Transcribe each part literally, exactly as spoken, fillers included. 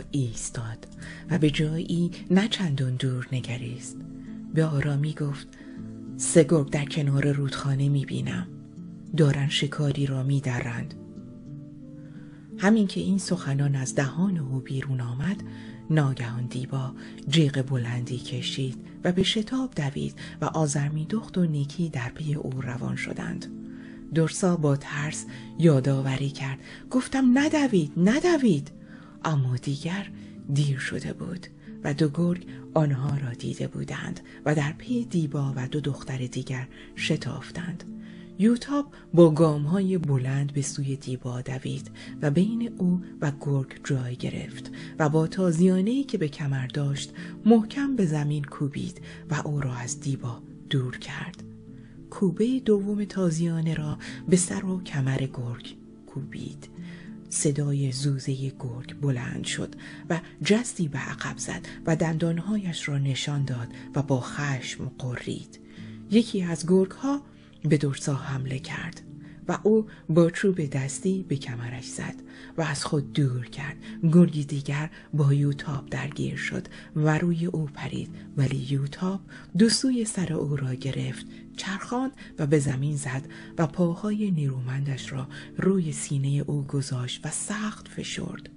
ایستاد و به جایی نه چندان دور نگریست. به آرامی گفت: سه گرگ در کنار رودخانه میبینم، دارن شکاری را میدرند. همین که این سخنان از دهان او بیرون آمد، ناگهان دیبا جیغ بلندی کشید و به شتاب دوید و آذرمیدخت و نیکی در پی او روان شدند. درسا با ترس یادآوری کرد: گفتم ندوید ندوید. اما دیگر دیر شده بود و دو گرگ آنها را دیده بودند و در پی دیبا و دو دختر دیگر شتافتند. یوتاب با گام‌های بلند به سوی دیبا دوید و بین او و گرگ جای گرفت و با تازیانه‌ای که به کمر داشت محکم به زمین کوبید و او را از دیبا دور کرد. کوبه دوم تازیانه را به سر و کمر گرگ کوبید. صدای زوزه گرگ بلند شد و جستی به عقب زد و دندانهایش را نشان داد و با خشم غرید. یکی از گرگ‌ها به درسا حمله کرد و او با چوب دستی به کمرش زد و از خود دور کرد. گرگی دیگر با یوتاب درگیر شد و روی او پرید، ولی یوتاب دو سوی سر او را گرفت، چرخاند و به زمین زد و پاهای نیرومندش را روی سینه او گذاشت و سخت فشرد.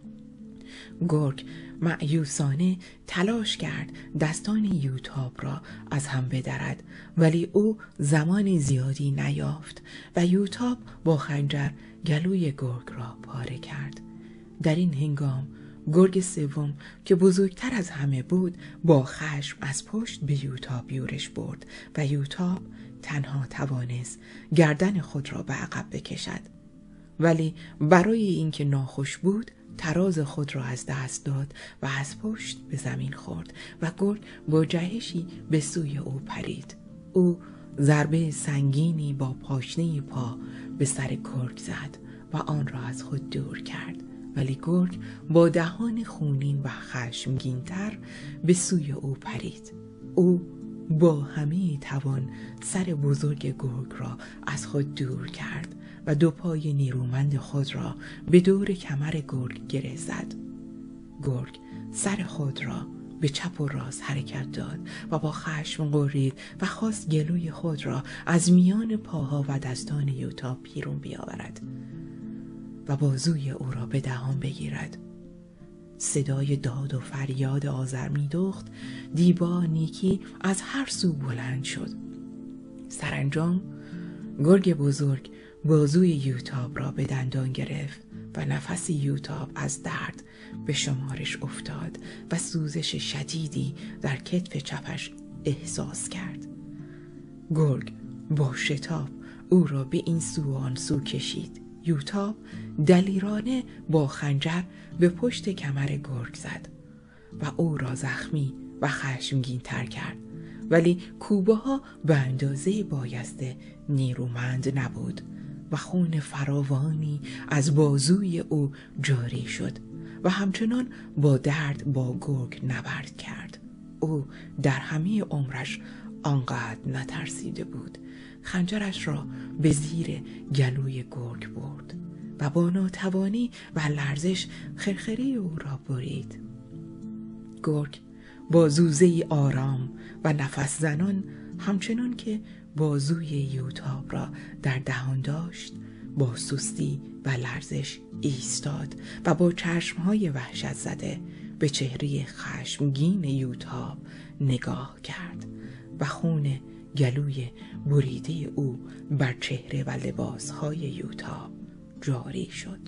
گرگ مأیوسانه تلاش کرد دستان یوتاب را از هم بدرد، ولی او زمان زیادی نیافت و یوتاب با خنجر گلوی گرگ را پاره کرد. در این هنگام گرگ سوم که بزرگتر از همه بود با خشم از پشت به یوتاب یورش برد و یوتاب تنها توانست گردن خود را به عقب بکشد، ولی برای اینکه ناخوش بود تراز خود را از دست داد و از پشت به زمین خورد و گرگ با جهشی به سوی او پرید. او ضربه سنگینی با پاشنه پا به سر گرگ زد و آن را از خود دور کرد، ولی گرگ با دهان خونین و خشمگین‌تر به سوی او پرید. او با همه توان سر بزرگ گرگ را از خود دور کرد و دو پای نیرومند خود را به دور کمر گرگ گره زد. گرگ سر خود را به چپ و راست حرکت داد و با خشم غرید و خواست گلوی خود را از میان پاها و دستان یوتاب بیرون بیاورد و بازوی او را به دهان بگیرد. صدای داد و فریاد آذرمیدخت، دیبا، نیکی از هر سو بلند شد. سرانجام گرگ بزرگ بازوی یوتاب را به دندان گرفت و نفس یوتاب از درد به شمارش افتاد و سوزش شدیدی در کتف چپش احساس کرد. گرگ با شتاب او را به این سو و آن سو کشید. یوتاب دلیرانه با خنجر به پشت کمر گرگ زد و او را زخمی و خشمگین تر کرد، ولی کوبه ها به اندازه بایسته نیرومند نبود و خون فراوانی از بازوی او جاری شد و همچنان با درد با گرگ نبرد کرد. او در همه عمرش آنقدر نترسیده بود. خنجرش را به زیر گلوی گرگ برد و با ناتوانی و لرزش خرخره او را برید. گرگ با زوزه‌ای آرام و نفس زنان، همچنان که بازوی یوتاب را در دهان داشت، با سستی و لرزش ایستاد و با چشمهای وحشت زده به چهره خشمگین یوتاب نگاه کرد و خون گلوی بریده او بر چهره و لباسهای یوتاب جاری شد.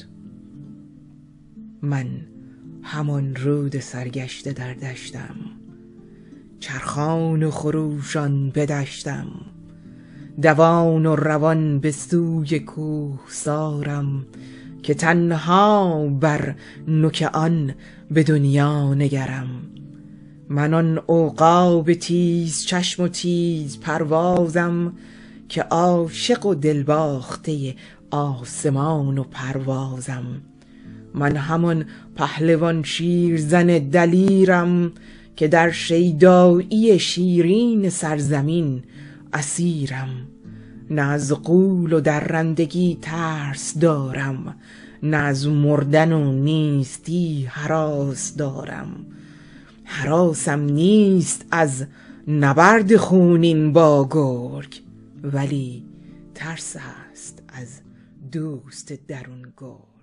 من همان رود سرگشته در دشتم، چرخان و خروشان بدشتم، دوان و روان به سوی کوه سارم، که تنها بر نوک آن به دنیا نگرم. من آن عقاب تیز چشم و تیز پروازم، که عاشق و دلباخته آسمان و پروازم. من همان پهلوان شیرزن دلیرم، که در شیدایی شیرین سرزمین اسیرم. نه از غول و درندگی ترس دارم، نه از مردن و نیستی هراس دارم. هراسم نیست از نبرد خونین با گرگ، ولی ترس است از دوست درون گرگ.